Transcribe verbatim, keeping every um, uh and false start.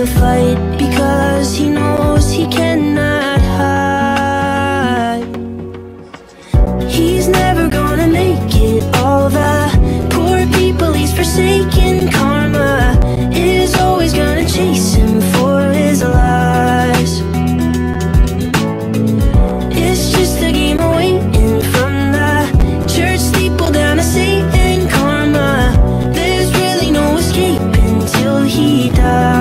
fight because he knows he cannot hide. He's never gonna make it. All the poor people he's forsaken. Karma is always gonna chase him for his lies. It's just a game of waiting from the church steeple down to Satan. Karma, there's really no escape until he dies.